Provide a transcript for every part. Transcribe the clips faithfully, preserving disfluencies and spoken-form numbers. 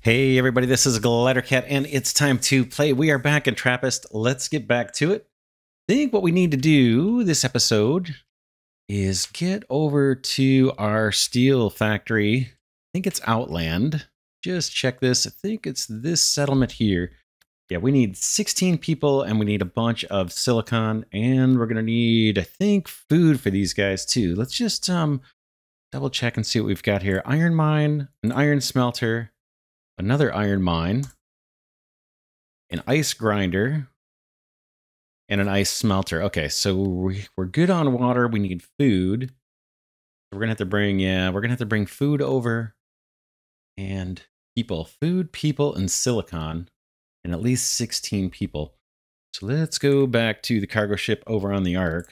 Hey everybody, this is Glidercat and it's time to play. We are back in Trappist. Let's get back to it. I think what we need to do this episode is get over to our steel factory. I think it's Outland. Just check this. I think it's this settlement here. Yeah, we need sixteen people and we need a bunch of silicon, and we're going to need, I think, food for these guys too. Let's just um double check and see what we've got here. Iron mine, an iron smelter, another iron mine, an ice grinder, and an ice smelter. Okay, so we, we're good on water. We need food. We're gonna have to bring, yeah, we're gonna have to bring food over and people. Food, people, and silicon, and at least sixteen people. So let's go back to the cargo ship over on the Ark.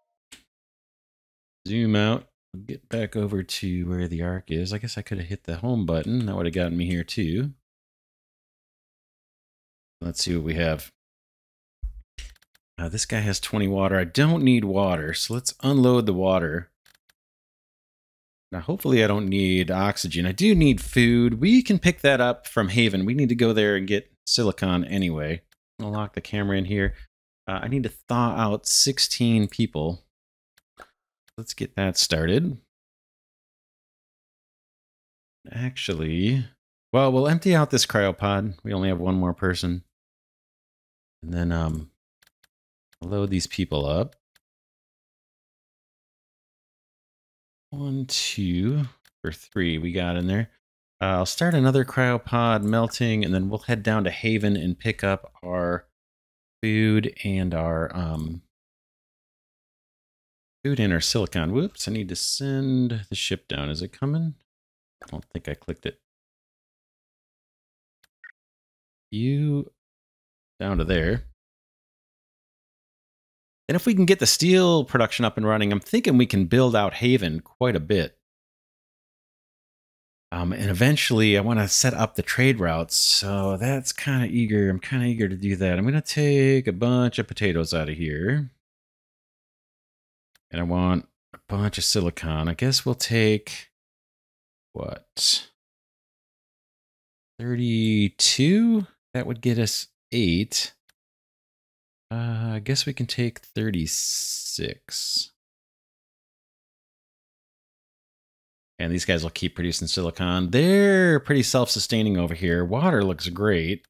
Zoom out. Get back over to where the Ark is. I guess I could have hit the home button. That would have gotten me here too. Let's see what we have. Uh, this guy has twenty water. I don't need water, so let's unload the water. Now, hopefully I don't need oxygen. I do need food. We can pick that up from Haven. We need to go there and get silicon anyway. I'll lock the camera in here. Uh, I need to thaw out sixteen people. Let's get that started. Actually, well, we'll empty out this cryopod. We only have one more person. And then um, load these people up. One, two, or three we got in there. Uh, I'll start another cryopod melting, and then we'll head down to Haven and pick up our food and our um, food and our silicon. Whoops, I need to send the ship down. Is it coming? I don't think I clicked it. You down to there. And if we can get the steel production up and running, I'm thinking we can build out Haven quite a bit. Um, and eventually I want to set up the trade routes. So that's kind of eager. I'm kind of eager to do that. I'm going to take a bunch of potatoes out of here. And I want a bunch of silicon. I guess we'll take, what, thirty-two? That would get us eight. Uh, I guess we can take thirty-six. And these guys will keep producing silicon. They're pretty self-sustaining over here. Water looks great.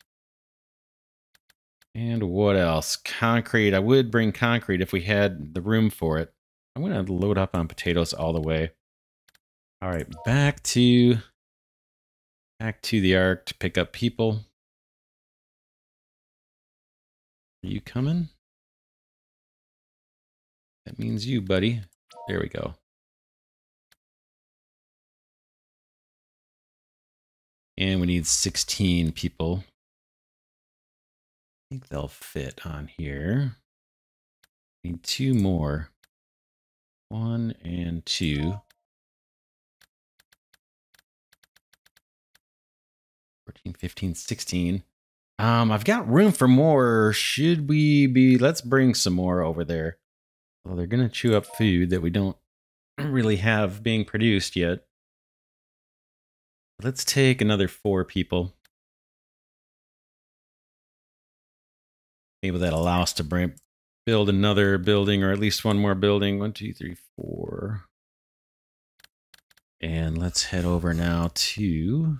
And what else? Concrete. I would bring concrete if we had the room for it. I'm going to load up on potatoes all the way. All right, back to, back to the Ark to pick up people. Are you coming? That means you, buddy. There we go. And we need sixteen people. I think they'll fit on here. Need two more. One and two. fourteen, fifteen, sixteen. Um, I've got room for more. Should we be... Let's bring some more over there. Well, they're going to chew up food that we don't really have being produced yet. Let's take another four people. Maybe that'll allow us to bring, build another building, or at least one more building. One, two, three, four. And let's head over now to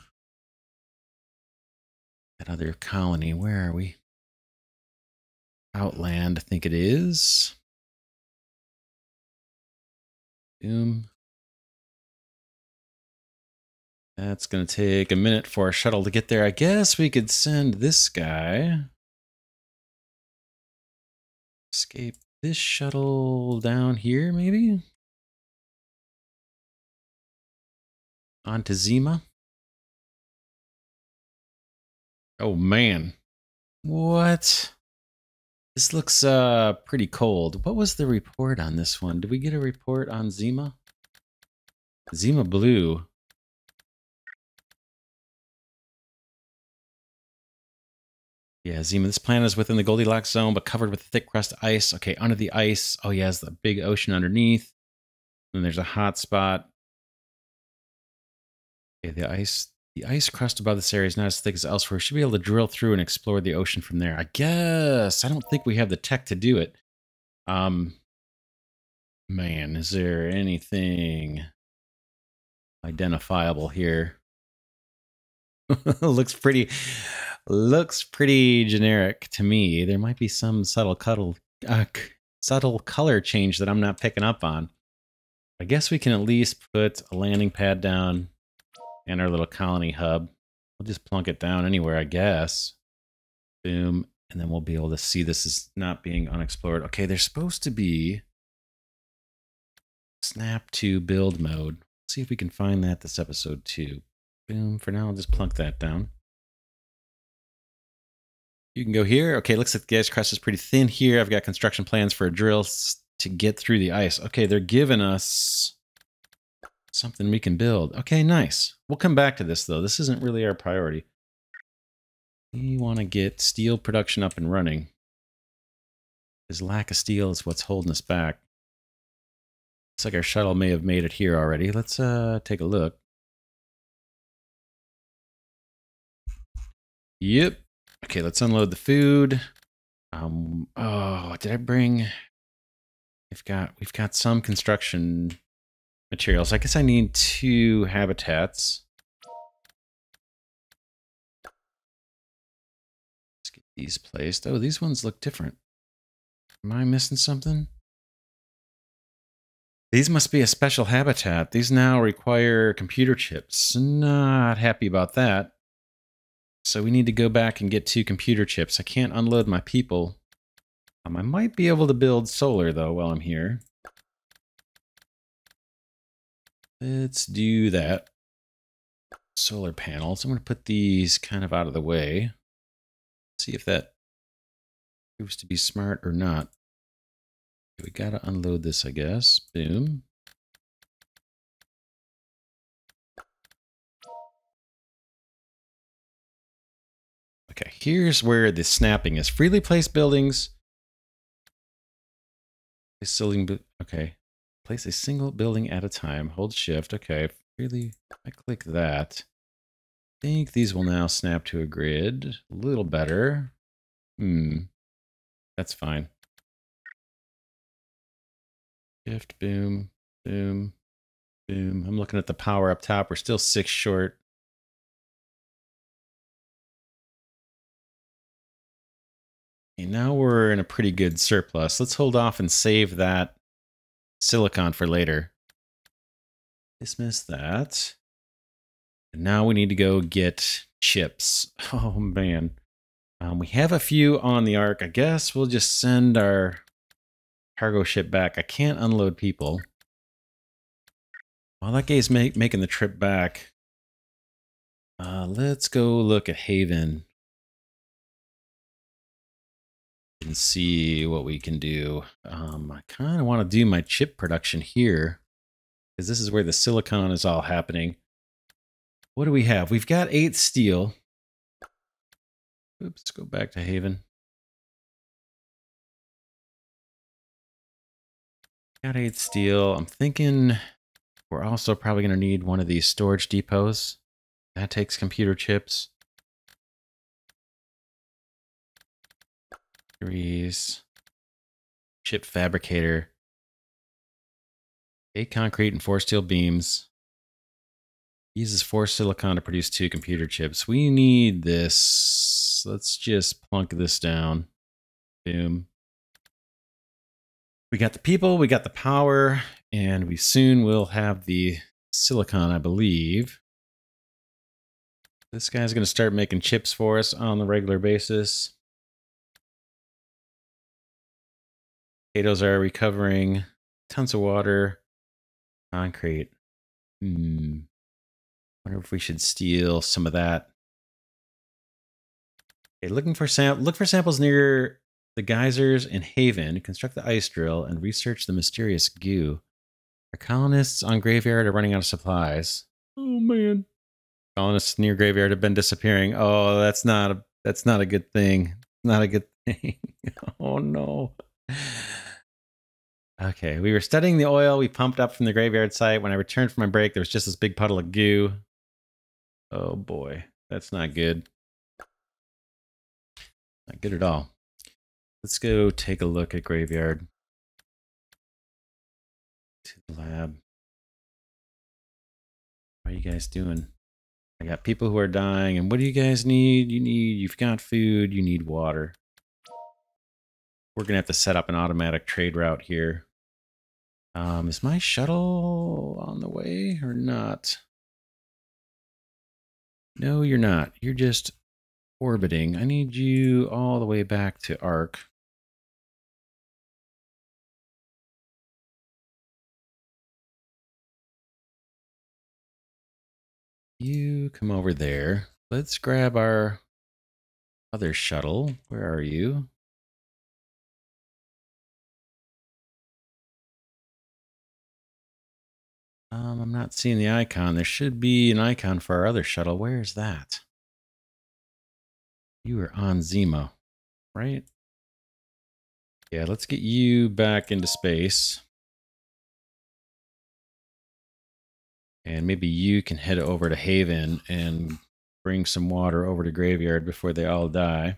that other colony. Where are we? Outland, I think it is. Boom. That's going to take a minute for our shuttle to get there. I guess we could send this guy. Escape this shuttle down here, maybe? Onto Zima. Oh, man. What? This looks uh pretty cold. What was the report on this one? Did we get a report on Zima? Zima Blue. Yeah, Zima, this planet is within the Goldilocks zone, but covered with thick crust ice. Okay, under the ice. Oh, yeah, there's the big ocean underneath. Then there's a hot spot. Okay, the ice The ice crust above this area is not as thick as elsewhere. We should be able to drill through and explore the ocean from there. I guess. I don't think we have the tech to do it. Um, man, is there anything identifiable here? looks pretty looks pretty generic to me. There might be some subtle cuddle, uh, subtle color change that I'm not picking up on. I guess we can at least put a landing pad down and our little colony hub. We'll just plunk it down anywhere, I guess. Boom. And then we'll be able to see this is not being unexplored. Okay, there's supposed to be snap to build mode. Let's see if we can find that this episode too. Boom. For now, I'll just plunk that down. You can go here. Okay, looks like the ice crust is pretty thin here. I've got construction plans for a drill to get through the ice. Okay, they're giving us something we can build. Okay, nice. We'll come back to this, though. This isn't really our priority. We want to get steel production up and running. This lack of steel is what's holding us back. Looks like our shuttle may have made it here already. Let's uh, take a look. Yep. Okay, let's unload the food. Um, oh, did I bring... We've got, we've got some construction materials. I guess I need two habitats. Let's get these placed. Oh, these ones look different. Am I missing something? These must be a special habitat. These now require computer chips. Not happy about that. So we need to go back and get two computer chips. I can't unload my people. Um, I might be able to build solar, though, while I'm here. Let's do that. Solar panels. I'm going to put these kind of out of the way. See if that proves to be smart or not. We got to unload this, I guess. Boom. Okay, here's where the snapping is. Freely placed buildings. Okay. Place a single building at a time. Hold shift. Okay. Freely, I click that. I think these will now snap to a grid. A little better. Hmm. That's fine. Shift, boom, boom, boom. I'm looking at the power up top. We're still six short. Okay, now we're in a pretty good surplus. Let's hold off and save that silicon for later. Dismiss that. And now we need to go get chips. Oh, man. Um, we have a few on the Ark. I guess we'll just send our cargo ship back. I can't unload people. While that guy's make, making the trip back, uh, let's go look at Haven and see what we can do. Um, I kind of want to do my chip production here because this is where the silicon is all happening. What do we have? We've got eight steel. Oops, go back to Haven. Got eight steel. I'm thinking we're also probably going to need one of these storage depots. That takes computer chips. Threes. Chip fabricator. Eight concrete and four steel beams. Uses four silicon to produce two computer chips. We need this. Let's just plunk this down. Boom. We got the people, we got the power, and we soon will have the silicon, I believe. This guy's going to start making chips for us on the regular basis. Potatoes are recovering. Tons of water. Concrete. Hmm. Wonder if we should steal some of that. Okay, looking for sam look for samples near the geysers in Haven. Construct the ice drill and research the mysterious goo. Our colonists on Graveyard are running out of supplies. Oh man. Colonists near Graveyard have been disappearing. Oh, that's not a that's not a good thing. Not a good thing. Oh no. Okay, we were studying the oil we pumped up from the Graveyard site. When I returned from my break, there was just this big puddle of goo. Oh boy, that's not good. Not good at all. Let's go take a look at graveyard. To the lab. How are you guys doing? I got people who are dying, and what do you guys need? You need, you've got food, you need water. We're gonna have to set up an automatic trade route here. Um, is my shuttle on the way or not? No, you're not. You're just orbiting. I need you all the way back to Arc. You come over there. Let's grab our other shuttle. Where are you? Um, I'm not seeing the icon. There should be an icon for our other shuttle. Where is that? You are on Zemo, right? Yeah, let's get you back into space. And maybe you can head over to Haven and bring some water over to Graveyard before they all die.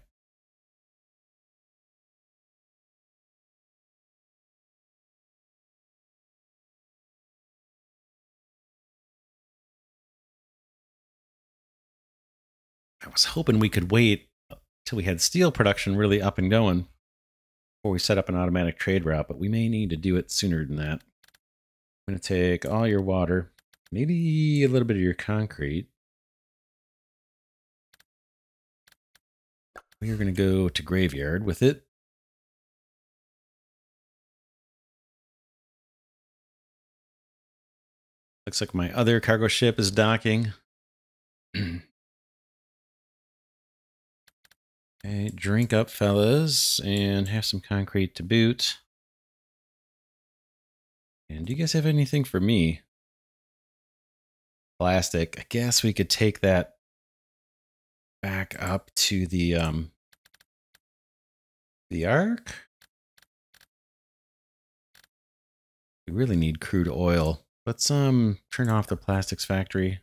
I was hoping we could wait till we had steel production really up and going before we set up an automatic trade route, but we may need to do it sooner than that. I'm going to take all your water, maybe a little bit of your concrete. We are going to go to Graveyard with it. Looks like my other cargo ship is docking. Okay, drink up, fellas, and have some concrete to boot. And do you guys have anything for me? Plastic. I guess we could take that back up to the um the Ark. We really need crude oil. Let's um turn off the plastics factory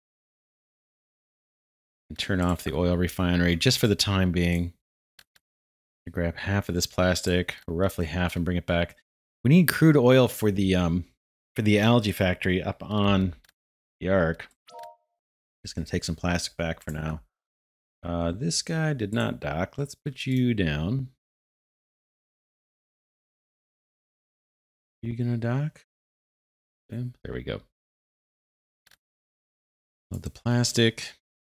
and turn off the oil refinery just for the time being. Grab half of this plastic, or roughly half, and bring it back. We need crude oil for the um for the algae factory up on the Ark. Just gonna take some plastic back for now. Uh, this guy did not dock. Let's put you down. You gonna dock? Okay, there we go. Load the plastic.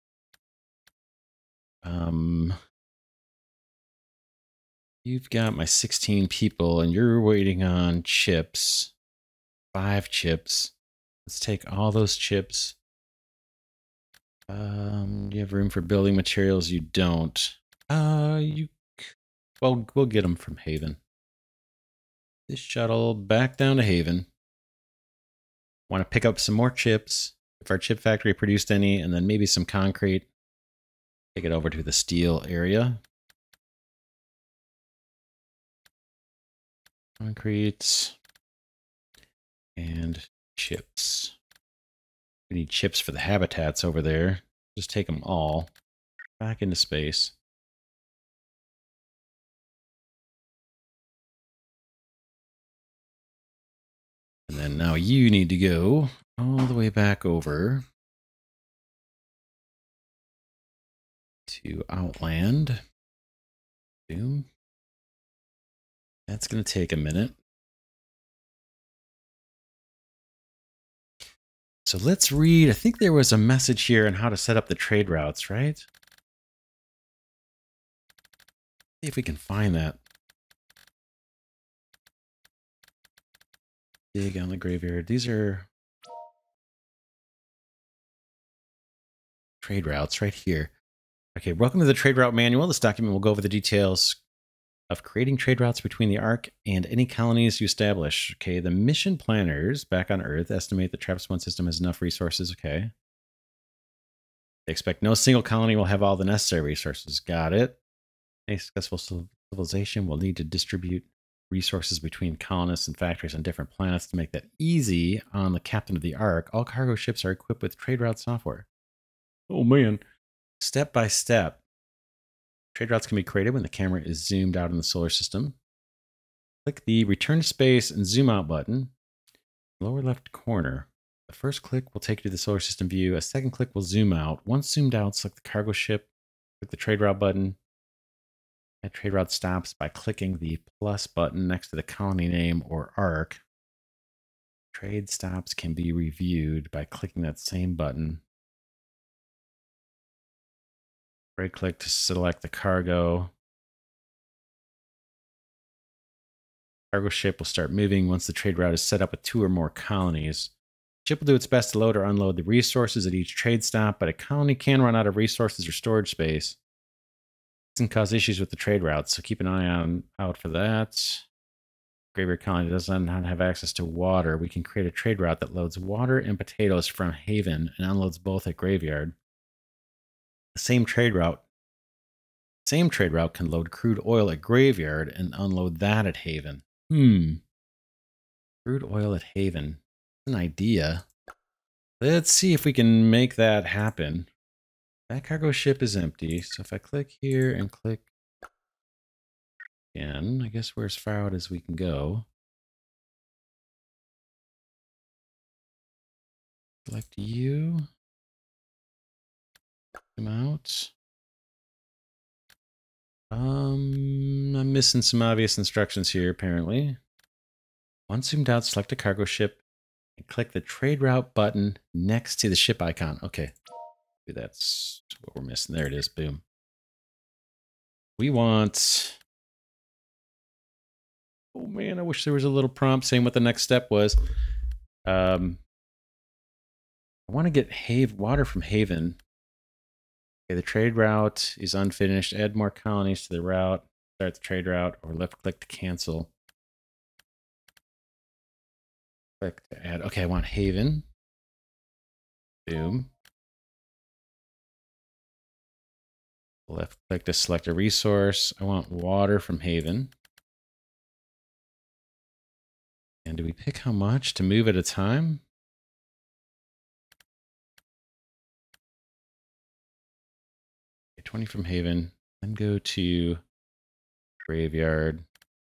Um, you've got my sixteen people, and you're waiting on chips. Five chips. Let's take all those chips. Um, you have room for building materials? You don't. Uh, you. Well, we'll get them from Haven. This shuttle back down to Haven. Want to pick up some more chips. If our chip factory produced any, and then maybe some concrete. Take it over to the steel area. Concrete. And chips. We need chips for the habitats over there. Just take them all back into space. And then now you need to go all the way back over to Outland. Boom. That's going to take a minute. So let's read. I think there was a message here on how to set up the trade routes, right? See if we can find that. Dig on the graveyard. These are trade routes right here. Okay, welcome to the trade route manual. This document will go over the details of creating trade routes between the Ark and any colonies you establish. Okay, the mission planners back on Earth estimate the Trappist one system has enough resources. Okay. They expect no single colony will have all the necessary resources. Got it. A successful civilization will need to distribute resources between colonists and factories on different planets to make that easy on the captain of the Ark. All cargo ships are equipped with trade route software. Oh man. Step by step. Trade routes can be created when the camera is zoomed out in the solar system. Click the return to space and zoom out button. Lower left corner. The first click will take you to the solar system view. A second click will zoom out. Once zoomed out, select the cargo ship. Click the trade route button. That trade route stops by clicking the plus button next to the colony name or arc. Trade stops can be reviewed by clicking that same button. Right click to select the cargo. Cargo ship will start moving once the trade route is set up with two or more colonies. The ship will do its best to load or unload the resources at each trade stop, but a colony can run out of resources or storage space. This can cause issues with the trade routes, so keep an eye on, out for that. Graveyard colony does not have access to water. We can create a trade route that loads water and potatoes from Haven and unloads both at Graveyard. The same trade route Same trade route can load crude oil at Graveyard and unload that at Haven. Hmm. Crude oil at Haven. An idea. Let's see if we can make that happen. That cargo ship is empty. So if I click here and click again, I guess we're as far out as we can go. Select you. Come out. Um, I'm missing some obvious instructions here, apparently. Once zoomed out, select a cargo ship and click the trade route button next to the ship icon. Okay, that's what we're missing. There it is. Boom. We want... Oh man, I wish there was a little prompt saying what the next step was. Um, I want to get Have water from Haven. Okay, the trade route is unfinished. Add more colonies to the route. Start the trade route, or left click to cancel. Click to add. Okay, I want Haven. Boom. Left click to select a resource. I want water from Haven. And do we pick how much to move at a time? Okay, twenty from Haven. Then go to Graveyard.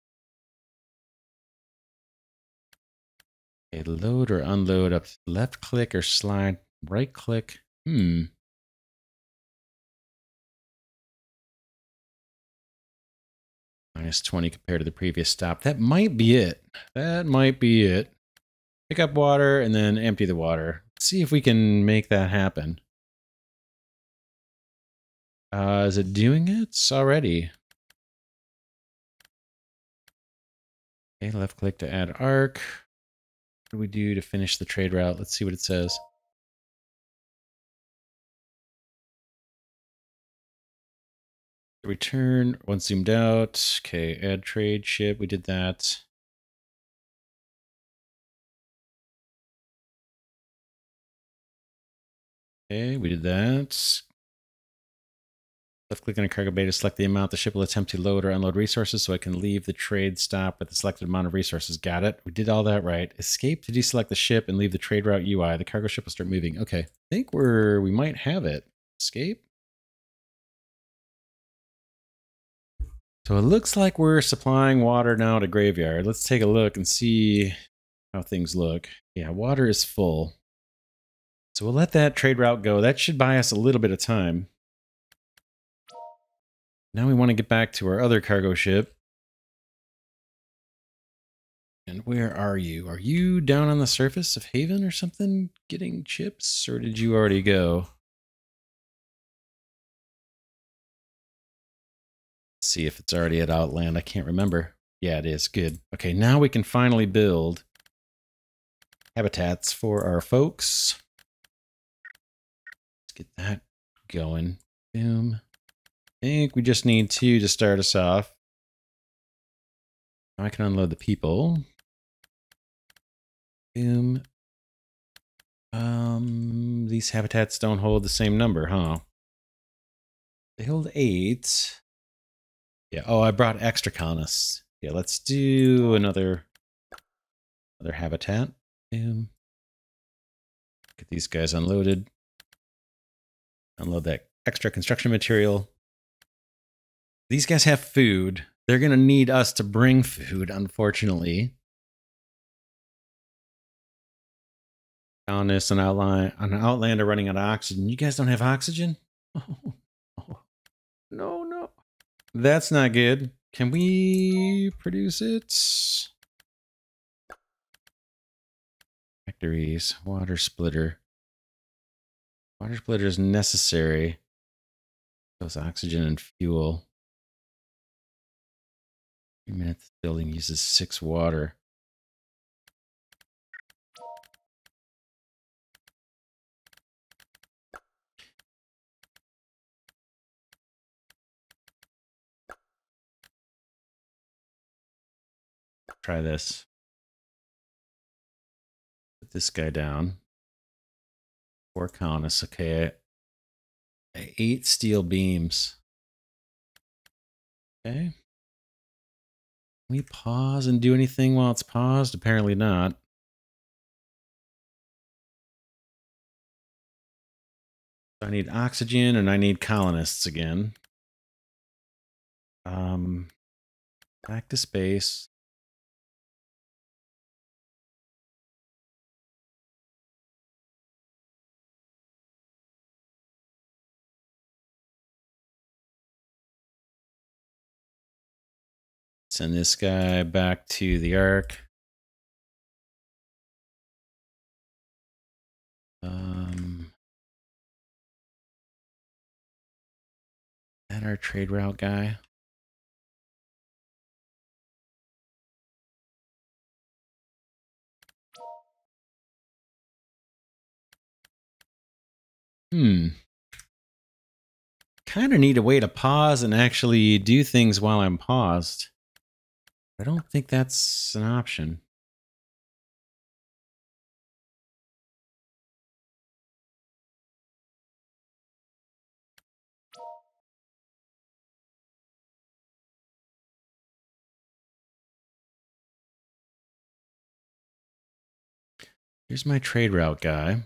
Okay, load or unload up. Left click or slide. Right click. Hmm. Minus twenty compared to the previous stop. That might be it. That might be it. Pick up water and then empty the water. See if we can make that happen. Uh, is it doing it already? Okay, left click to add arc. What do we do to finish the trade route? Let's see what it says. Return once zoomed out. Okay, add trade ship. We did that. Okay, we did that. Left click on a cargo bay to select the amount the ship will attempt to load or unload resources so I can leave the trade stop with the selected amount of resources. Got it. We did all that right. Escape to deselect the ship and leave the trade route U I. The cargo ship will start moving. Okay. I think we're, we might have it. Escape. So it looks like we're supplying water now to Graveyard. Let's take a look and see how things look. Yeah, water is full. So we'll let that trade route go. That should buy us a little bit of time. Now we want to get back to our other cargo ship. And where are you? Are you down on the surface of Haven or something getting chips? Or did you already go? Let's see if it's already at Outland. I can't remember. Yeah, it is. Good. Okay, now we can finally build habitats for our folks. Let's get that going. Boom. I think we just need two to start us off. Now I can unload the people. Boom. Um, these habitats don't hold the same number, huh? They hold eight. Yeah. Oh, I brought extra colonists. Yeah, let's do another another habitat. Boom. Get these guys unloaded. Unload that extra construction material. These guys have food. They're going to need us to bring food, unfortunately. Colonists and outline, an outlander running out of oxygen. You guys don't have oxygen? Oh, oh, no, no. That's not good. Can we produce it? Factories, water splitter. Water splitter is necessary. Those oxygen and fuel. Three minutes building uses six water. Try this. Put this guy down. Four colonists. Okay. Eight steel beams. Okay. Can we pause and do anything while it's paused? Apparently not. I need oxygen and I need colonists again. Um, back to space. Send this guy back to the Ark. Um, and our trade route guy. Hmm. Kind of need a way to pause and actually do things while I'm paused. I don't think that's an option. Here's my trade route guy.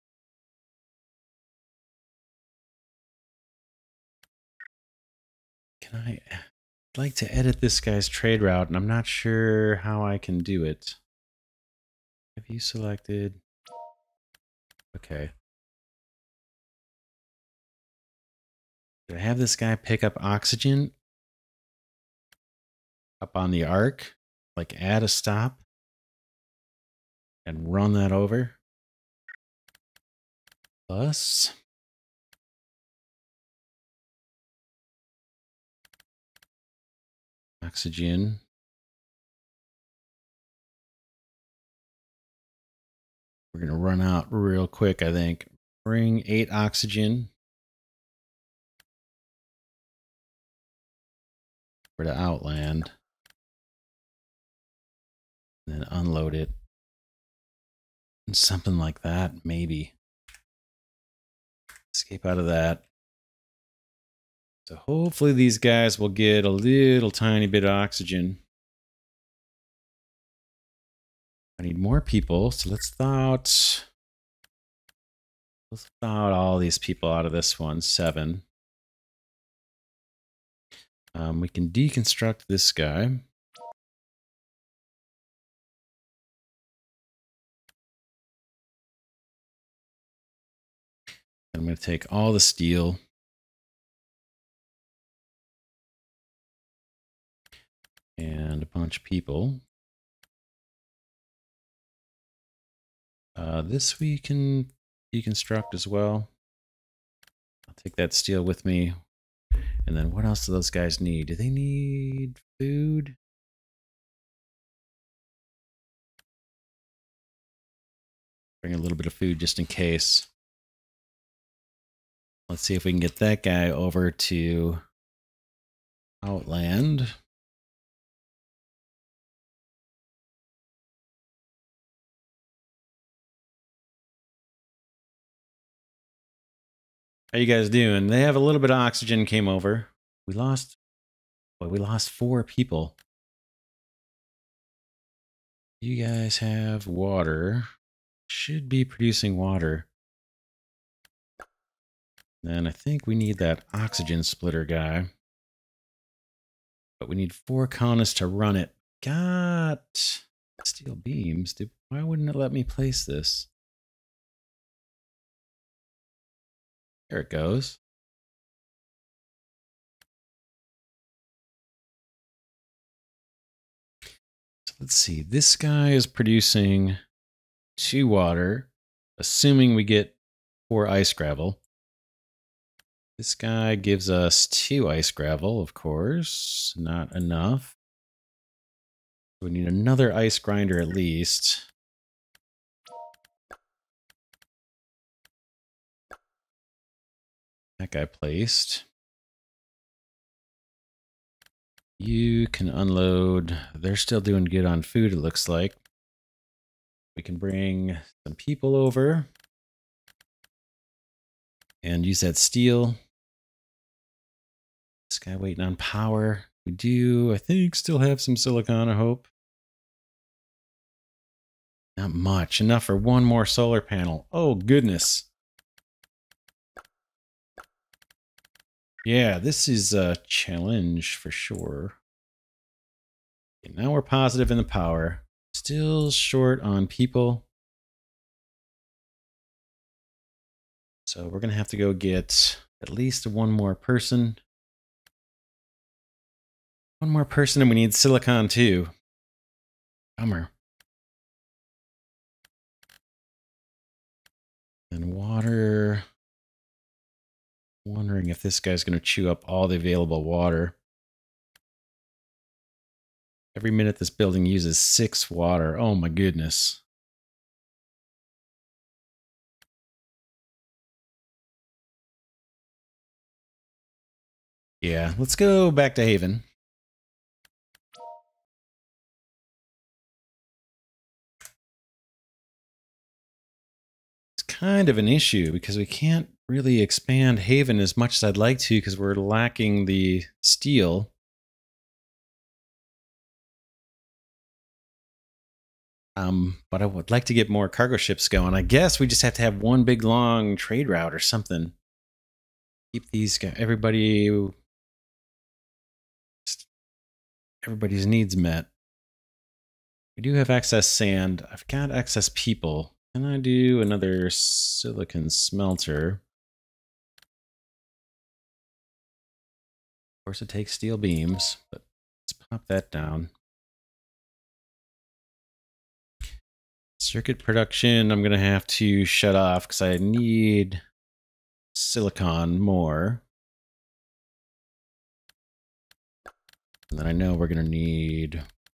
Can I... I'd like to edit this guy's trade route, and I'm not sure how I can do it. Have you selected? Okay. Do I have this guy pick up oxygen up on the Ark? Like add a stop and run that over? Plus... oxygen. We're going to run out real quick, I think. Bring eight oxygen. For the outland. And then unload it. And something like that, maybe. Escape out of that. So hopefully these guys will get a little tiny bit of oxygen. I need more people, so let's thaw out... Let's thaw out all these people out of this one. Seven. Um, we can deconstruct this guy. I'm going to take all the steel. And a bunch of people. Uh, this we can deconstruct as well. I'll take that steel with me. And then what else do those guys need? Do they need food? Bring a little bit of food just in case. Let's see if we can get that guy over to Outland. How you guys doing? They have a little bit of oxygen came over. We lost, well, we lost four people. You guys have water. Should be producing water. Then I think we need that oxygen splitter guy. But we need four colonists to run it. Got steel beams. Did, why wouldn't it let me place this? There it goes. So let's see. This guy is producing two water, assuming we get four ice gravel. This guy gives us two ice gravel, of course. Not enough. We need another ice grinder at least. That guy placed. You can unload. They're still doing good on food, it looks like. We can bring some people over and use that steel. This guy waiting on power. We do, I think, still have some silicon, I hope. Not much. Enough for one more solar panel. Oh, goodness. Yeah, this is a challenge for sure. Okay, now we're positive in the power. Still short on people. So we're going to have to go get at least one more person. One more person, and we need silicon too. Bummer. And water. Wondering if this guy's going to chew up all the available water. Every minute this building uses six water. Oh my goodness. Yeah, let's go back to Haven. It's kind of an issue because we can't really expand Haven as much as I'd like to because we're lacking the steel. Um, but I would like to get more cargo ships going. I guess we just have to have one big long trade route or something. Keep these guys, everybody, everybody's needs met. We do have excess sand. I've got excess people. Can I do another silicon smelter? Of course, it takes steel beams, but let's pop that down. Circuit production, I'm going to have to shut off because I need silicon more. And then I know we're going to need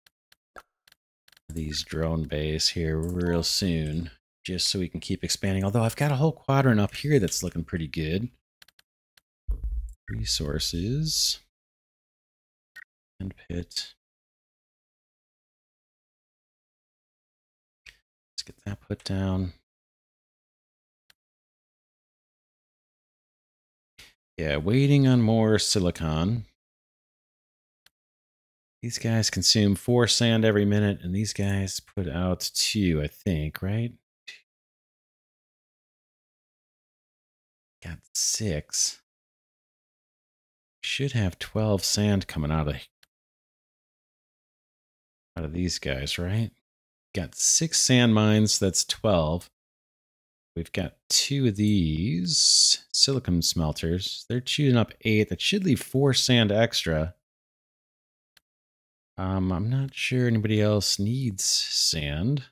these drone bays here real soon, just so we can keep expanding. Although I've got a whole quadrant up here that's looking pretty good. Resources. And pit. Let's get that put down. Yeah, waiting on more silicon. These guys consume four sand every minute, and these guys put out two, I think, right? Got six. Should have twelve sand coming out of out of these guys, right? Got six sand mines, that's twelve. We've got two of these silicon smelters. They're chewing up eight. That should leave four sand extra. Um, I'm not sure anybody else needs sand.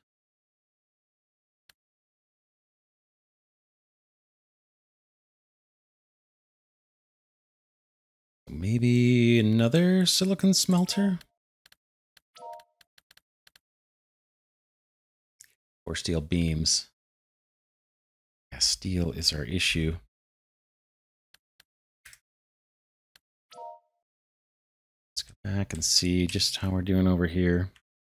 Maybe another silicon smelter? Or steel beams. Yeah, steel is our issue. Let's go back and see just how we're doing over here.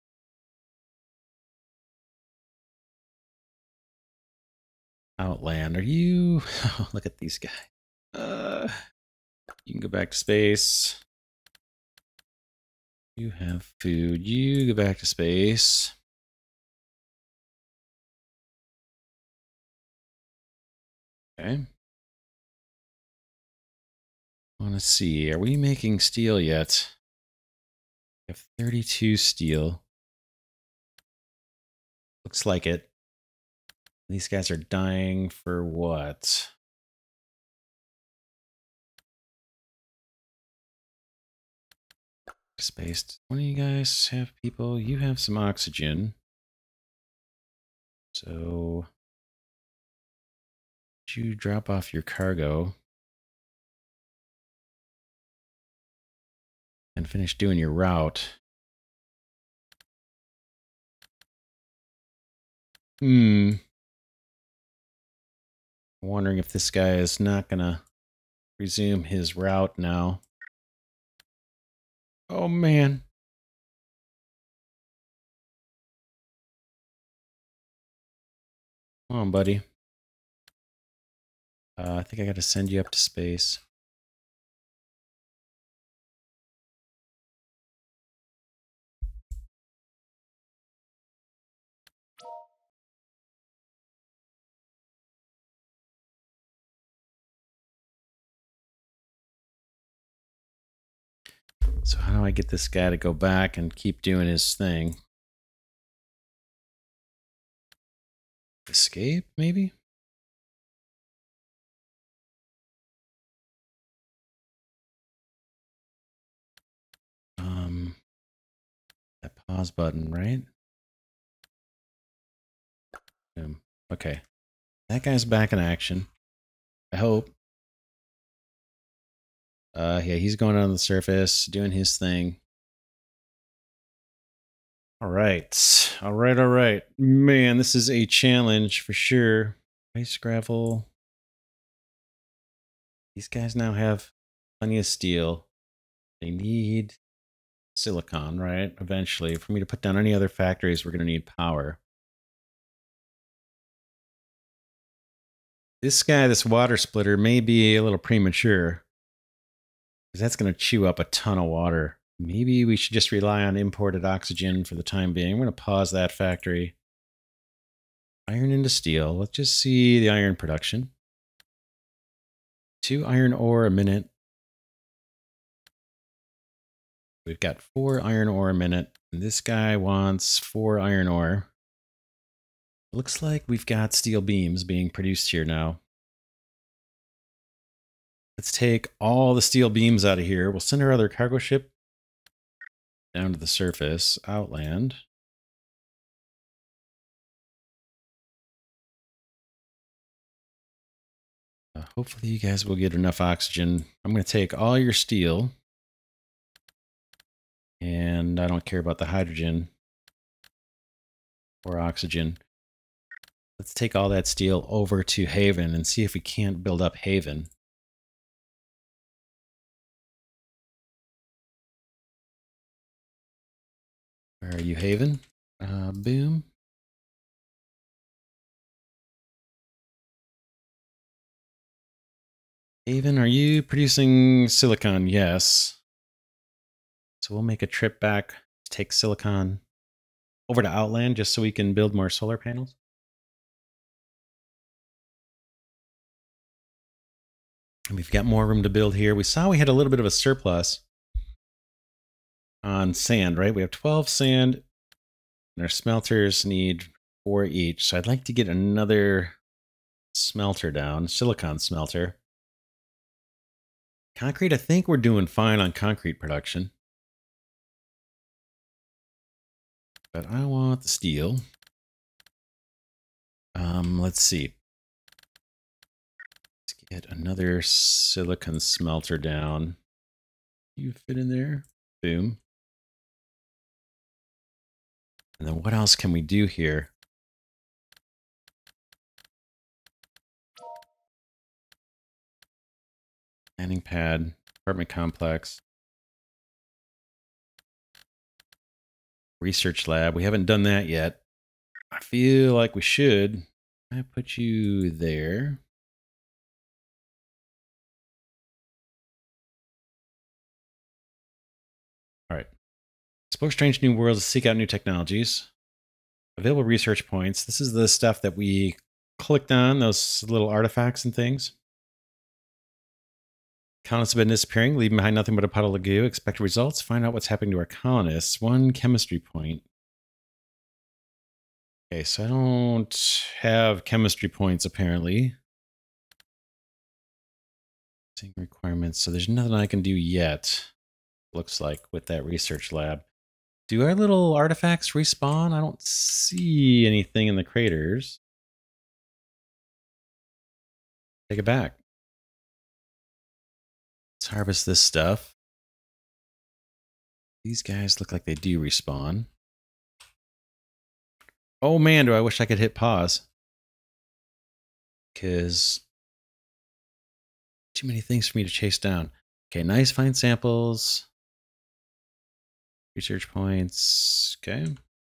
Outland, are you... Oh, look at these guys. Uh, you can go back to space. You have food. You go back to space. Okay. want to see. Are we making steel yet? We have thirty-two steel. Looks like it. These guys are dying for what? Spaced. One of you guys have people. You have some oxygen. So you drop off your cargo and finish doing your route. Hmm. I'm wondering if this guy is not gonna resume his route now. Oh man. Come on, buddy. Uh, I think I gotta send you up to space. So how do I get this guy to go back and keep doing his thing? Escape, maybe? Um, that pause button, right? Um, okay. That guy's back in action. I hope. Uh, yeah, he's going on the surface, doing his thing. All right. All right, all right. Man, this is a challenge for sure. Ice gravel. These guys now have plenty of steel. They need silicon, right? Eventually. For me to put down any other factories, we're going to need power. This guy, this water splitter, may be a little premature. Because that's going to chew up a ton of water. Maybe we should just rely on imported oxygen for the time being. I'm going to pause that factory. Iron into steel. Let's just see the iron production. Two iron ore a minute. We've got four iron ore a minute. And this guy wants four iron ore. Looks like we've got steel beams being produced here now. Let's take all the steel beams out of here. We'll send our other cargo ship down to the surface, outland. Uh, hopefully you guys will get enough oxygen. I'm going to take all your steel. And I don't care about the hydrogen or oxygen. Let's take all that steel over to Haven and see if we can't build up Haven. Where are you, Haven? Uh, boom. Haven, are you producing silicon? Yes. So we'll make a trip back to take silicon over to Outland just so we can build more solar panels. And we've got more room to build here. We saw we had a little bit of a surplus on sand, right? We have twelve sand, and our smelters need four each. So I'd like to get another smelter down, silicon smelter. Concrete, I think we're doing fine on concrete production. But I want the steel. Um, let's see. Let's get another silicon smelter down. You fit in there? Boom. And then what else can we do here? Landing pad, apartment complex. Research lab. We haven't done that yet. I feel like we should. I put you there. All right. Explore strange new worlds, seek out new technologies. Available research points. This is the stuff that we clicked on, those little artifacts and things. Colonists have been disappearing, leaving behind nothing but a puddle of goo. Expected results. Find out what's happening to our colonists. One chemistry point. Okay, so I don't have chemistry points, apparently. Requirements. So there's nothing I can do yet, looks like, with that research lab. Do our little artifacts respawn? I don't see anything in the craters. Take it back. Let's harvest this stuff. These guys look like they do respawn. Oh man, do I wish I could hit pause. Because too many things for me to chase down. Okay, nice, find samples. Research points. Okay.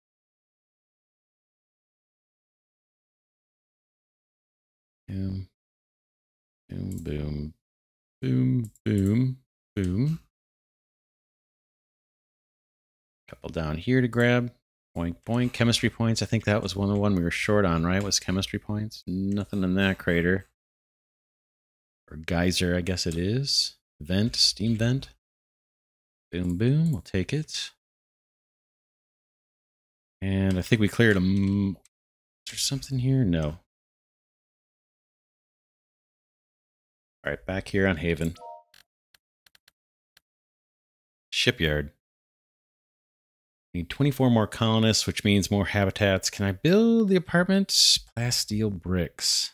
Boom. Boom, boom. Boom, boom, boom. Couple down here to grab. Boink, boink. Chemistry points. I think that was one of the one we were short on, right? Was chemistry points. Nothing in that crater. Or geyser, I guess it is. Vent, steam vent. Boom, boom. We'll take it. And I think we cleared them. Is there something here? No. All right, back here on Haven. Shipyard. Need twenty-four more colonists, which means more habitats. Can I build the apartment? Plasteel bricks.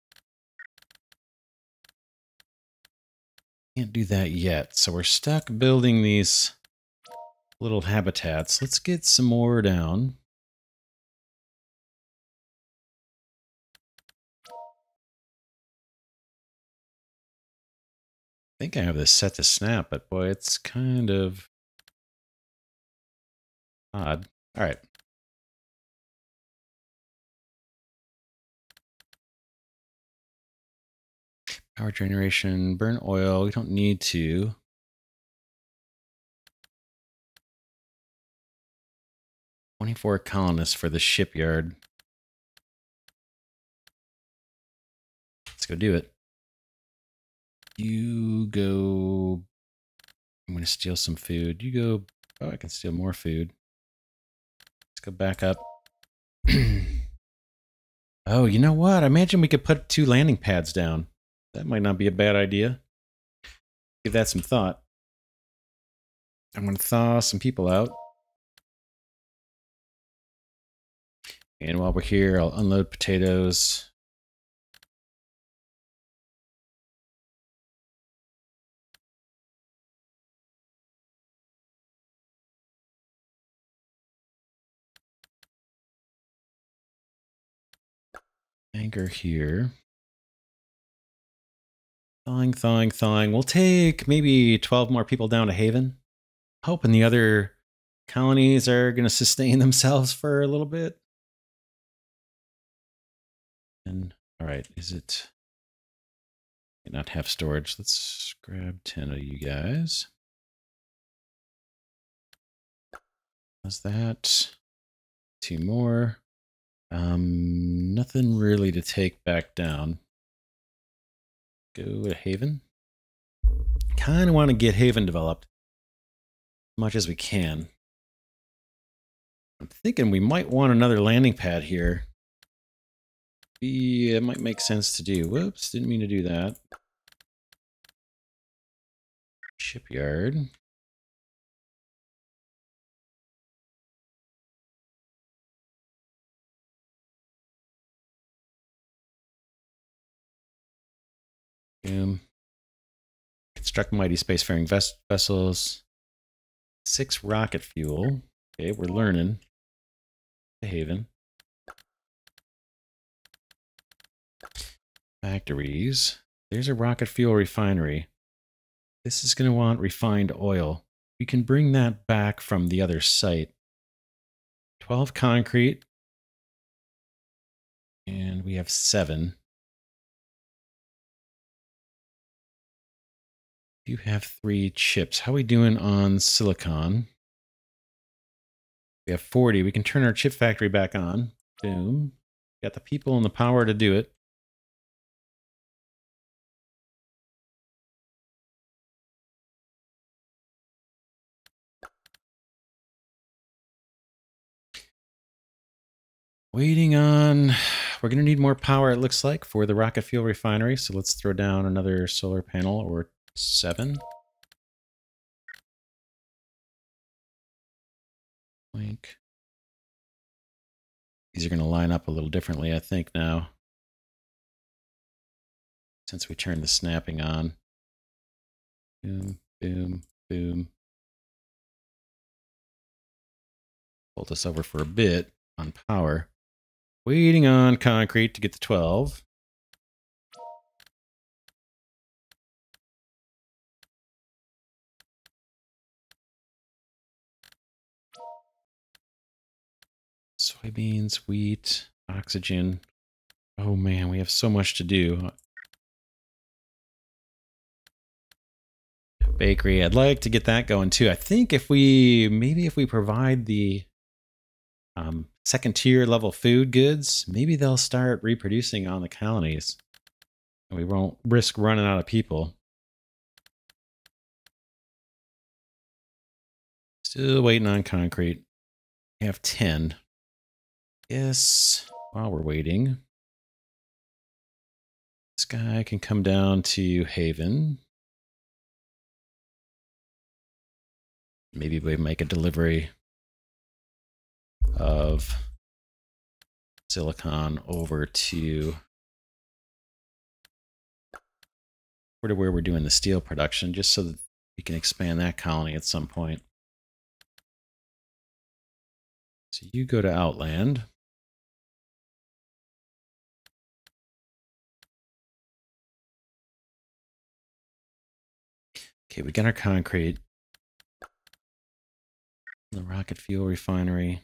Can't do that yet. So we're stuck building these little habitats. Let's get some more down. I think I have this set to snap, but boy, it's kind of odd. All right. Power generation, burn oil. We don't need to. twenty-four colonists for the shipyard. Let's go do it. You go. I'm going to steal some food. You go. Oh, I can steal more food. Let's go back up. Oh, you know what? I imagine we could put two landing pads down. That might not be a bad idea. Give that some thought. I'm going to thaw some people out. And while we're here, I'll unload potatoes. Anchor here. Thawing, thawing, thawing. We'll take maybe twelve more people down to Haven. Hoping the other colonies are going to sustain themselves for a little bit. And all right, is it not have storage? Let's grab ten of you guys. How's that? Two more. Um, nothing really to take back down. Go to Haven. Kind of want to get Haven developed as much as we can. I'm thinking we might want another landing pad here. Yeah, it might make sense to do. Whoops, didn't mean to do that. Shipyard. Boom. Construct mighty spacefaring ves vessels. Six rocket fuel. Okay, we're learning. The Haven. Factories. There's a rocket fuel refinery. This is going to want refined oil. We can bring that back from the other site. twelve concrete. And we have seven. You have three chips. How are we doing on silicon? We have forty. We can turn our chip factory back on. Boom. Got the people and the power to do it. Waiting on, we're going to need more power, it looks like, for the rocket fuel refinery. So let's throw down another solar panel or seven. Like, these are going to line up a little differently, I think, now, since we turned the snapping on. Boom, boom, boom. Hold us over for a bit on power. Waiting on concrete to get to twelve. Soybeans, wheat, oxygen. Oh man, we have so much to do. Bakery, I'd like to get that going too. I think if we, maybe if we provide the um, second tier level food goods, maybe they'll start reproducing on the colonies. And we won't risk running out of people. Still waiting on concrete. We have ten. Yes, while we're waiting, this guy can come down to Haven. Maybe we make a delivery of silicon over to where to where we're doing the steel production, just so that we can expand that colony at some point. So you go to Outland. Okay, we got our concrete. The rocket fuel refinery.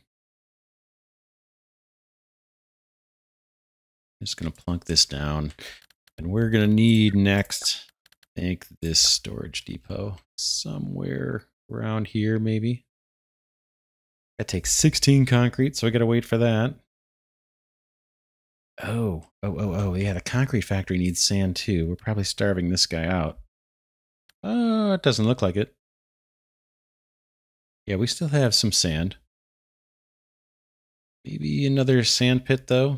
Just going to plunk this down. And we're going to need next, I think, this storage depot. Somewhere around here, maybe. That takes sixteen concrete, so I got to wait for that. Oh, oh, oh, oh, yeah, the concrete factory needs sand too. We're probably starving this guy out. Oh, it doesn't look like it. Yeah, we still have some sand. Maybe another sand pit, though.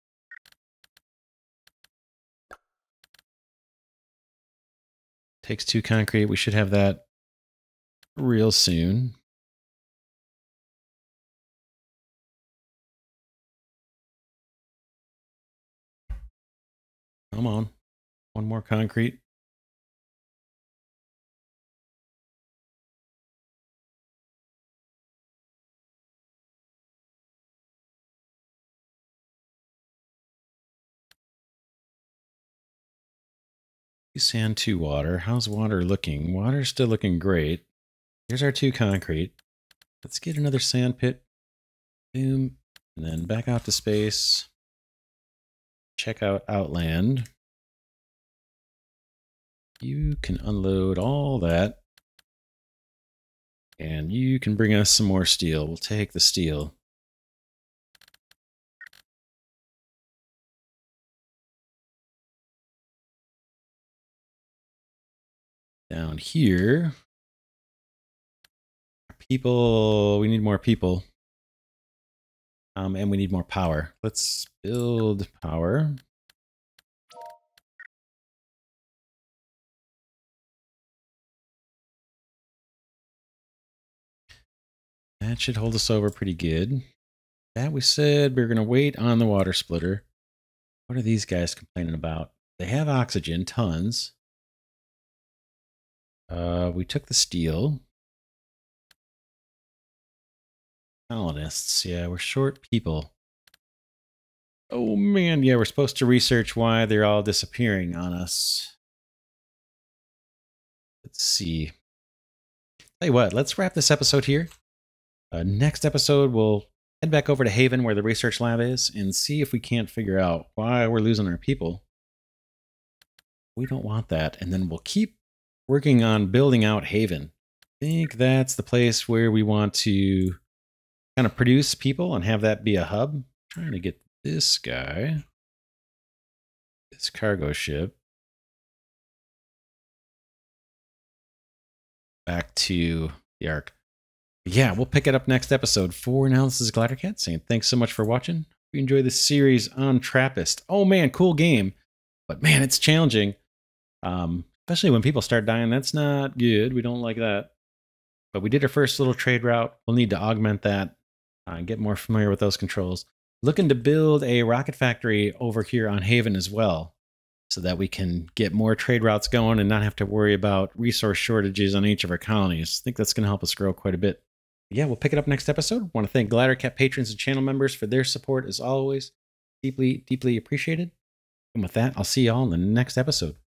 Takes two concrete. We should have that real soon. Come on. One more concrete. Sand, two water. How's water looking? Water's still looking great. Here's our two concrete. Let's get another sand pit. Boom. And then back out to space. Check out Outland. You can unload all that. And you can bring us some more steel. We'll take the steel. Down here. People, we need more people. Um, and we need more power. Let's build power. That should hold us over pretty good. That we said we we're going to wait on the water splitter. What are these guys complaining about? They have oxygen, tons. Uh, we took the steel. Colonists, yeah, we're short people. Oh man, yeah, we're supposed to research why they're all disappearing on us. Let's see. Tell you what, let's wrap this episode here. Uh, next episode, we'll head back over to Haven where the research lab is and see if we can't figure out why we're losing our people. We don't want that. And then we'll keep working on building out Haven. I think that's the place where we want to kind of produce people and have that be a hub. I'm trying to get this guy, this cargo ship, back to the Ark. Yeah, we'll pick it up next episode. For now, this is Glidercat saying thanks so much for watching. you enjoy this series on Trappist. Oh man, cool game. But man, it's challenging. Um, especially when people start dying. That's not good. We don't like that. But we did our first little trade route. We'll need to augment that uh, and get more familiar with those controls. Looking to build a rocket factory over here on Haven as well, so that we can get more trade routes going and not have to worry about resource shortages on each of our colonies. I think that's going to help us grow quite a bit. Yeah, we'll pick it up next episode. I want to thank Glidercat patrons and channel members for their support as always. Deeply, deeply appreciated. And with that, I'll see y'all in the next episode.